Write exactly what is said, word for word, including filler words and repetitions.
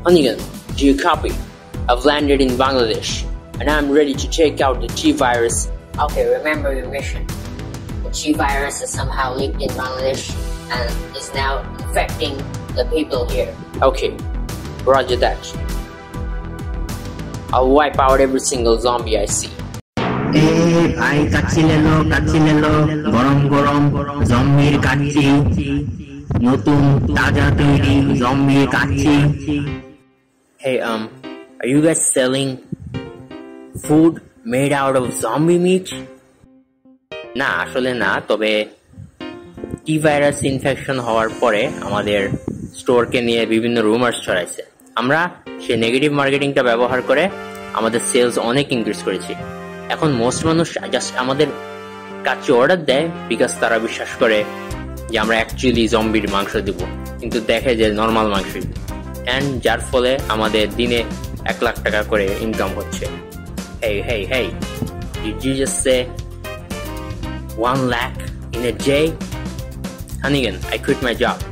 Onigan, do you copy? I've landed in Bangladesh, and I'm ready to take out the T virus. Okay, remember your mission. The T virus is somehow leaked in Bangladesh and is now infecting the people here. Okay, roger that. I'll wipe out every single zombie I see. Hey, bhai, kachi lelo, kachi lelo, gorom gorom, zombie kachi, notun taja toiri, zombie kachi. Hey, um, are you guys selling food made out of zombie meat? না আসলে না, তবে টি virus infection হওয়ার পরে আমাদের স্টোরকে নিয়ে বিভিন্ন rumours ছড়াইছে। আমরা সেই নেগেটিভ মার্কেটিংটা ব্যবহার করে আমাদের সেলস অনেক ইনক্রিজ করেছি। এখন মোস্ট মানুষ জাস্ট আমাদের কাছে অর্ডার দেয় বিকজ তারা বিশ্বাস করে যে আমরা অ্যাকচুয়ালি জম্বির মাংস দিব, কিন্তু দেখে যে নর্মাল মাংস, অ্যান্ড যার ফলে আমাদের দিনে এক লাখ টাকা করে ইনকাম হচ্ছে। Hey, hey, hey, did you just say one lakh in a day? Hannigan, I quit my job.